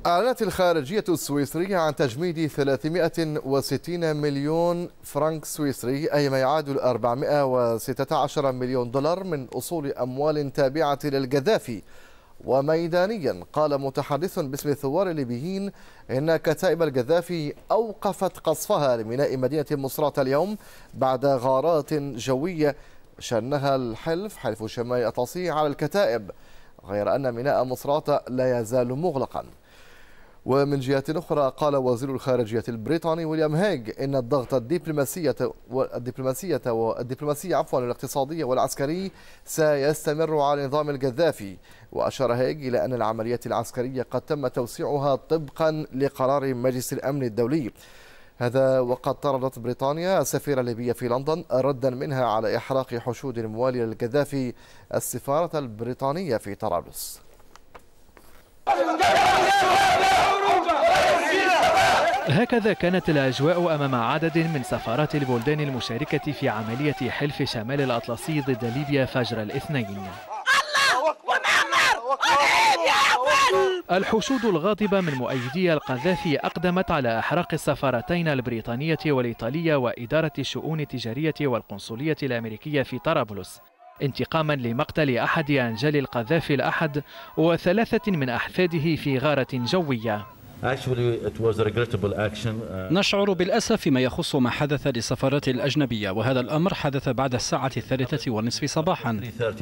أعلنت الخارجية السويسرية عن تجميد 360 مليون فرنك سويسري، أي ما يعادل 416 مليون دولار من أصول أموال تابعة للقذافي. وميدانيا قال متحدث باسم الثوار الليبيين إن كتائب القذافي أوقفت قصفها لميناء مدينة مصراتة اليوم بعد غارات جوية شنها حلف شمال الأطلسي على الكتائب، غير أن ميناء مصراتة لا يزال مغلقا. ومن جهة أخرى قال وزير الخارجية البريطاني ويليام هيغ إن الضغط الدبلوماسية والاقتصادية والعسكري سيستمر على نظام القذافي. وأشار هيغ إلى أن العمليات العسكرية قد تم توسيعها طبقا لقرار مجلس الأمن الدولي. هذا وقد طردت بريطانيا السفيرة الليبية في لندن ردا منها على إحراق حشود موالية للقذافي السفارة البريطانية في طرابلس. هكذا كانت الأجواء أمام عدد من سفارات البلدان المشاركة في عملية حلف شمال الأطلسي ضد ليبيا فجر الاثنين. الحشود الغاضبة من مؤيدي القذافي أقدمت على إحراق السفارتين البريطانية والإيطالية وإدارة الشؤون التجارية والقنصلية الأمريكية في طرابلس، انتقاما لمقتل أحد أنجال القذافي الأحد وثلاثة من أحفاده في غارة جوية. نشعر بالأسف فيما يخص ما حدث للسفارات الأجنبية، وهذا الأمر حدث بعد الساعة 3:30 صباحا.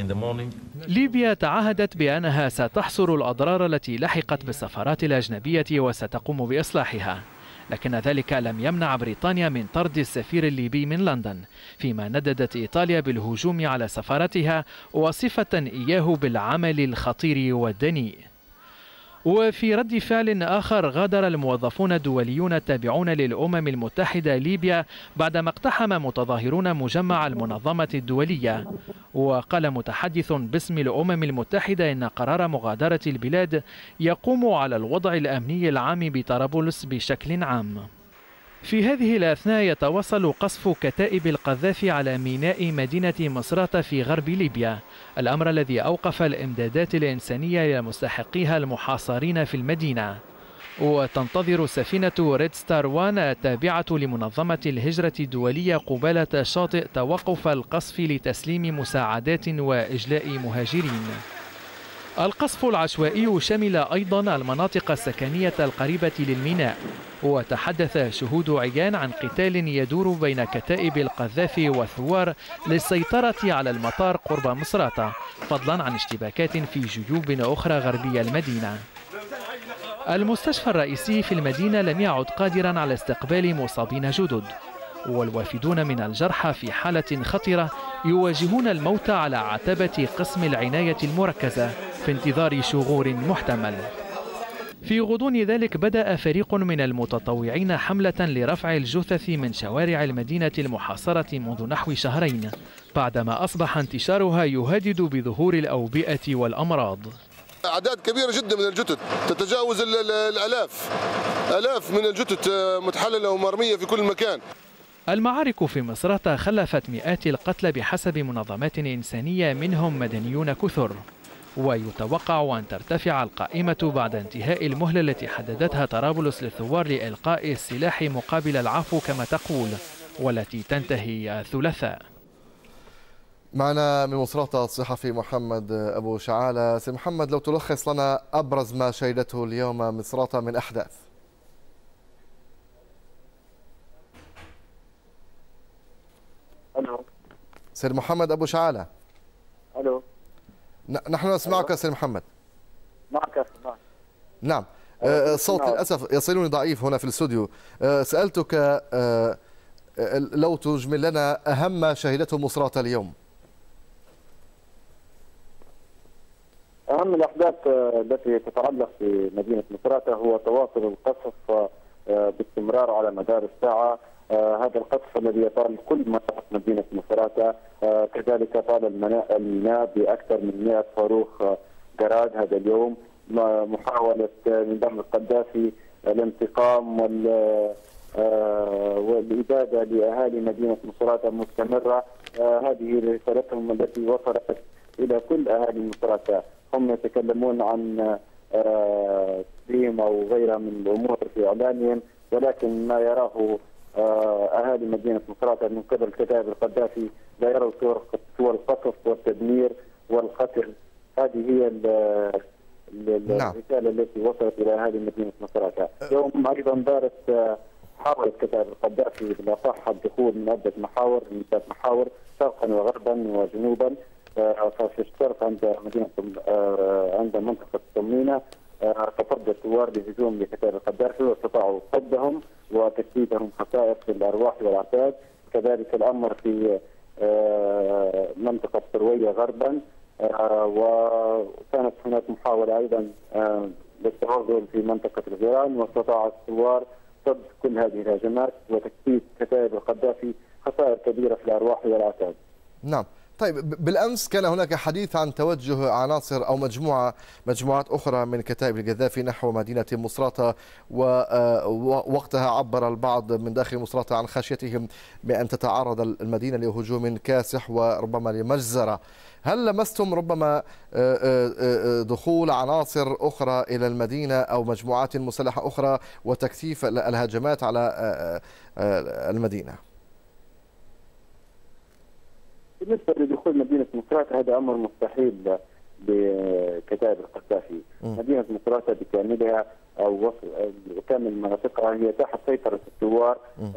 ليبيا تعهدت بأنها ستحصر الأضرار التي لحقت بالسفارات الأجنبية وستقوم بإصلاحها، لكن ذلك لم يمنع بريطانيا من طرد السفير الليبي من لندن، فيما نددت إيطاليا بالهجوم على سفارتها وصفة إياه بالعمل الخطير والدنيء. وفي رد فعل آخر غادر الموظفون الدوليون التابعون للأمم المتحدة ليبيا بعدما اقتحم متظاهرون مجمع المنظمة الدولية. وقال متحدث باسم الأمم المتحدة إن قرار مغادرة البلاد يقوم على الوضع الأمني العام بطرابلس بشكل عام. في هذه الأثناء يتواصل قصف كتائب القذافي على ميناء مدينة مصراتة في غرب ليبيا، الأمر الذي أوقف الإمدادات الإنسانية لمستحقيها المحاصرين في المدينة. وتنتظر سفينة ريد ستار 1 التابعة لمنظمة الهجرة الدولية قبالة شاطئ توقف القصف لتسليم مساعدات وإجلاء مهاجرين. القصف العشوائي شمل أيضا المناطق السكنية القريبة للميناء، وتحدث شهود عيان عن قتال يدور بين كتائب القذافي والثوار للسيطرة على المطار قرب مصراتة، فضلا عن اشتباكات في جيوب أخرى غربي المدينة. المستشفى الرئيسي في المدينة لم يعد قادرا على استقبال مصابين جدد، والوافدون من الجرحى في حالة خطرة يواجهون الموت على عتبة قسم العناية المركزة في انتظار شغور محتمل. في غضون ذلك بدأ فريق من المتطوعين حملة لرفع الجثث من شوارع المدينة المحاصرة منذ نحو شهرين، بعدما أصبح انتشارها يهدد بظهور الأوبئة والأمراض. أعداد كبيرة جدا من الجثث تتجاوز الآلاف من الجثث متحللة ومرمية في كل مكان. المعارك في مصراتة خلفت مئات القتلى بحسب منظمات إنسانية، منهم مدنيون كثر، ويتوقع أن ترتفع القائمة بعد انتهاء المهلة التي حددتها طرابلس للثوار لإلقاء السلاح مقابل العفو كما تقول، والتي تنتهي الثلاثاء. معنا من مصراتة الصحفي محمد أبو شعالة. سي محمد، لو تلخص لنا أبرز ما شهدته اليوم مصراتة من أحداث. الو سيد محمد أبو شعالة. الو نحن نسمعك سيد محمد. معك. نعم. الصوت للأسف يصلني ضعيف هنا في الاستوديو. سألتك لو تجمل لنا أهم ما شهدته مصراتة اليوم. أهم الأحداث التي تتعلق بمدينة مصراتة هو تواصل القصف باستمرار على مدار الساعة. هذا القصف الذي يطال كل مناطق مدينة مصراتة، كذلك طال الميناء بأكثر من 100 صاروخ جراد هذا اليوم. محاولة نظام القذافي الانتقام والإبادة لأهالي مدينة مصراتة مستمرة. هذه رسالتهم التي وصلت إلى كل أهالي مصراتة. هم يتكلمون عن التنظيم او غيرها من الامور في اعلانهم، ولكن ما يراه اهالي مدينه مصراتة من قبل كتائب القذافي لا يروا صور القصف والتدمير والقتل. هذه هي الرساله التي وصلت الى اهالي مدينه مصراتة. اليوم ايضا دارت حاولت كتائب القذافي بالاصح الدخول من عده محاور، من ثلاث محاور شرقا وغربا وجنوبا. ففي الشرق عند منطقه طمينه تصدى الثوار بهجوم لكتائب القذافي واستطاعوا صدهم وتشديدهم خسائر في الارواح والعتاد. كذلك الامر في منطقه سرويه غربا، وكانت هناك محاوله ايضا للتوغل في منطقه الغيران، واستطاع الثوار صد كل هذه الهجمات وتشديد كتائب القذافي خسائر كبيره في الارواح والعتاد. نعم. طيب، بالأمس كان هناك حديث عن توجه عناصر أو مجموعات أخرى من كتائب القذافي نحو مدينة مصراتة، ووقتها عبر البعض من داخل مصراتة عن خشيتهم بأن تتعرض المدينة لهجوم كاسح وربما لمجزرة. هل لمستم ربما دخول عناصر أخرى إلى المدينة أو مجموعات مسلحة أخرى وتكثيف الهجمات على المدينة؟ بالنسبه لدخول مدينه مصراتة هذا امر مستحيل بكتائب القذافي. مدينه مصراتة بكاملها او كامل مناطقها هي تحت سيطره الثوار.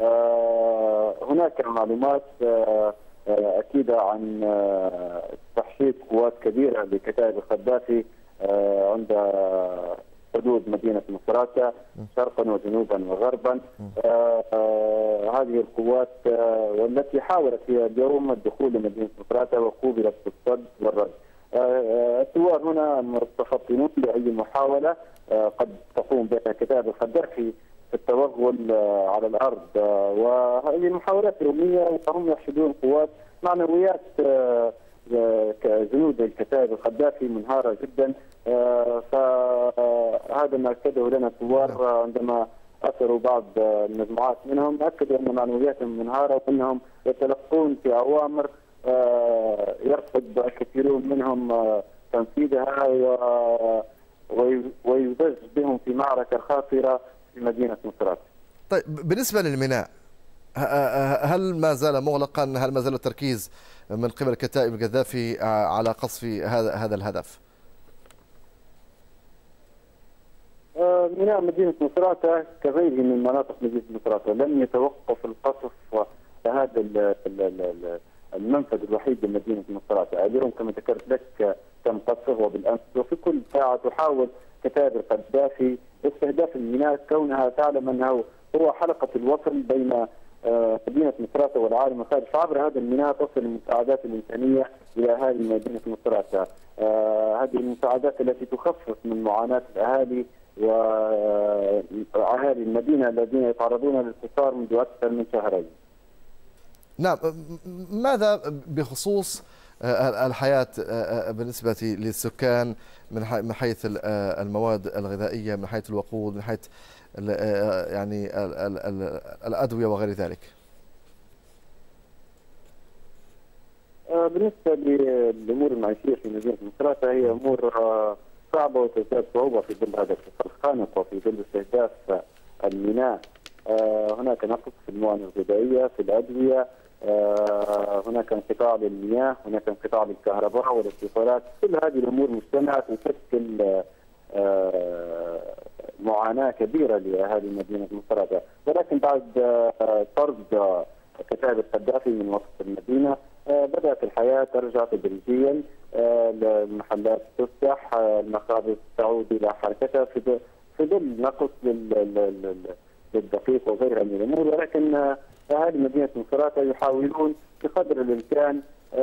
هناك معلومات اكيده عن تحشيد قوات كبيره لكتائب القذافي عند حدود مدينه مصراتة شرقا وجنوبا وغربا. هذه القوات والتي حاولت هي اليوم الدخول لمدينه مصراتة وقوبلت بالصد والرد. الثوار هنا متفطنون لاي محاوله قد تقوم بها كتائب القذافي في التوغل على الارض، وهذه محاولات يوميه وهم يحشدون قوات معنويات جنود الكتائب القذافي منهاره جدا. فهذا ما اكده لنا الثوار عندما اثروا بعض المجموعات منهم، اكدوا ان معنوياتهم منهاره وانهم يتلقون في اوامر يرفض الكثيرون منهم تنفيذها ويزج بهم في معركه خطيره في مدينه مصراتة. طيب، بالنسبه للميناء هل ما زال مغلقا؟ هل ما زال التركيز من قبل كتائب القذافي على قصف هذا الهدف؟ ميناء مدينة مصراتة كغيره من مناطق مدينة مصراتة لم يتوقف القصف هذا المنفذ الوحيد لمدينة مصراتة. اليوم كما ذكرت لك تم قصفه، وبالامس وفي كل ساعة تحاول كتائب القذافي استهداف الميناء كونها تعلم انه هو حلقة الوصل بين مدينة مصراتة والعالم الخارجي. فعبر هذا الميناء تصل المساعدات الإنسانية إلى أهالي مدينة مصراتة. هذه المساعدات التي تخفف من معاناة الأهالي وأهالي المدينة الذين يتعرضون للحصار منذ أكثر من شهرين. نعم. ماذا بخصوص الحياة بالنسبة للسكان من حيث المواد الغذائية، من حيث الوقود، من حيث يعني الأدوية وغير ذلك؟ بالنسبة للأمور المعيشية في مدينة مصراتة هي أمور صعبة وتزداد صعوبة في ظل هذا الحصار الخانق وفي ظل استهداف الميناء. هناك نقص في المواد الغذائية، في الأدوية، هناك انقطاع للمياه، هناك انقطاع للكهرباء والاتصالات. كل هذه الأمور مجتمعة تشكل معاناة كبيرة لأهالي مدينة مصراتة. ولكن بعد طرد كتائب القذافي من وسط المدينة بدأت الحياة ترجع تدريجيا، المحلات تفتح، المخابز تعود إلى حركتها في ظل نقص للدقيق وغيرها من الأمور. ولكن أهالي مدينة مصراتة يحاولون بقدر الإمكان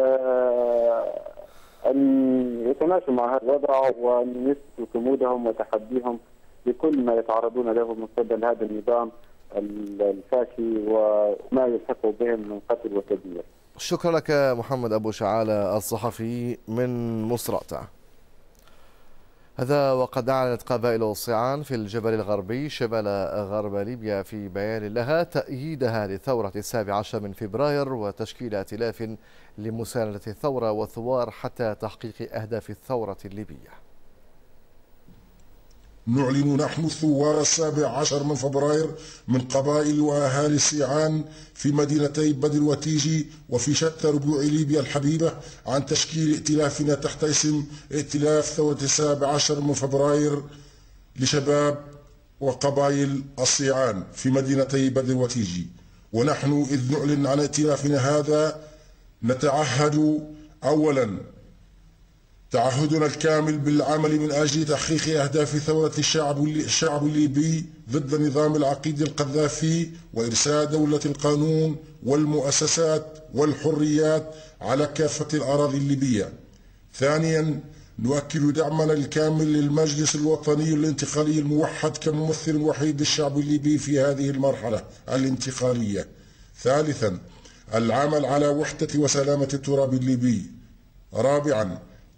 أن يتماشوا مع هذا الوضع وأن يثبتوا صمودهم وتحديهم بكل ما يتعرضون له من قبل هذا النظام الفاشي وما يلحقه بهم من قتل وتدمير. شكرا لك محمد أبو شعالة الصحفي من مصراتة. هذا وقد أعلنت قبائل الصيعان في الجبل الغربي شمال غرب ليبيا في بيان لها تأييدها لثورة 17 من فبراير وتشكيل ائتلاف لمساندة الثورة والثوار حتى تحقيق أهداف الثورة الليبية. نعلن نحن الثوار 17 من فبراير من قبائل وأهالي السيعان في مدينتي بدر وتيجي وفي شتى ربوع ليبيا الحبيبة عن تشكيل ائتلافنا تحت اسم ائتلاف ثورة 17 من فبراير لشباب وقبائل السيعان في مدينتي بدر وتيجي. ونحن إذ نعلن عن ائتلافنا هذا نتعهد أولا تعهدنا الكامل بالعمل من أجل تحقيق أهداف ثورة الشعب الليبي ضد نظام العقيد القذافي وإرساء دولة القانون والمؤسسات والحريات على كافة الأراضي الليبية. ثانيا نؤكد دعمنا الكامل للمجلس الوطني الانتقالي الموحد كممثل وحيد للشعب الليبي في هذه المرحلة الانتقالية. ثالثا العمل على وحدة وسلامة التراب الليبي. رابعا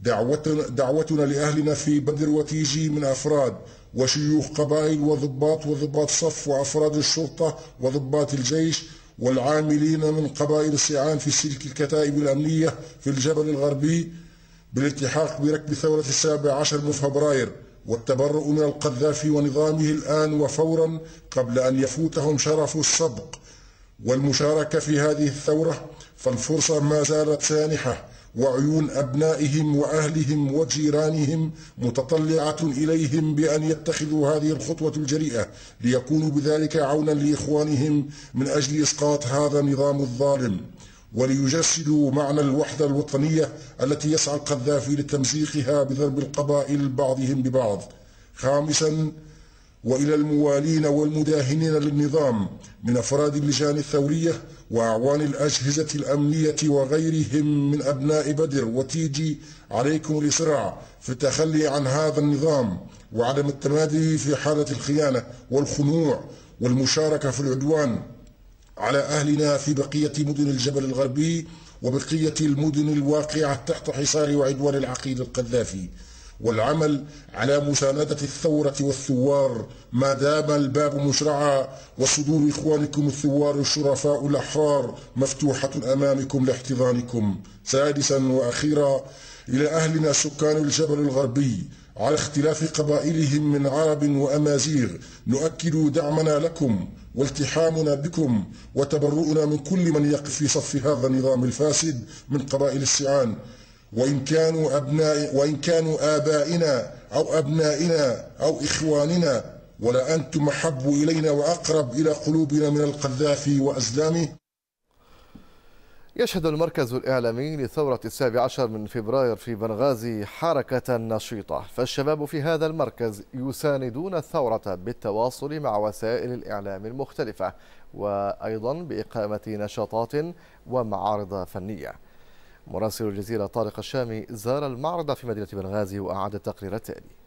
دعوتنا لأهلنا في بدر وتيجي من أفراد وشيوخ قبائل وضباط صف وأفراد الشرطة وضباط الجيش والعاملين من قبائل السيعان في سلك الكتائب الأمنية في الجبل الغربي بالالتحاق بركب ثورة 17 من فبراير والتبرؤ من القذافي ونظامه الآن وفورا قبل أن يفوتهم شرف السبق والمشاركة في هذه الثورة، فالفرصة ما زالت سانحة وعيون أبنائهم وأهلهم وجيرانهم متطلعة إليهم بأن يتخذوا هذه الخطوة الجريئة ليكونوا بذلك عونا لإخوانهم من أجل إسقاط هذا النظام الظالم وليجسدوا معنى الوحدة الوطنية التي يسعى القذافي لتمزيقها بضرب القبائل بعضهم ببعض. خامسا وإلى الموالين والمداهنين للنظام من أفراد اللجان الثورية وأعوان الأجهزة الأمنية وغيرهم من أبناء بدر وتيجي، عليكم الإسراع في التخلي عن هذا النظام وعدم التمادي في حالة الخيانة والخنوع والمشاركة في العدوان على أهلنا في بقية مدن الجبل الغربي وبقية المدن الواقعة تحت حصار وعدوان العقيد القذافي، والعمل على مساندة الثورة والثوار ما دام الباب مشرعا وصدور إخوانكم الثوار الشرفاء الأحرار مفتوحة أمامكم لاحتضانكم. سادسا وأخيرا إلى أهلنا سكان الجبل الغربي على اختلاف قبائلهم من عرب وأمازيغ، نؤكد دعمنا لكم والتحامنا بكم وتبرؤنا من كل من يقف في صف هذا النظام الفاسد من قبائل السيعان، وإن كانوا آبائنا أو أبنائنا أو إخواننا، ولا أنتم أحب إلينا وأقرب إلى قلوبنا من القذافي وأزلامه. يشهد المركز الإعلامي لثورة 17 من فبراير في بنغازي حركة نشيطة، فالشباب في هذا المركز يساندون الثورة بالتواصل مع وسائل الإعلام المختلفة وأيضا بإقامة نشاطات ومعارض فنية. مراسل الجزيرة طارق الشامي زار المعرض في مدينة بنغازي وأعاد التقرير التالي.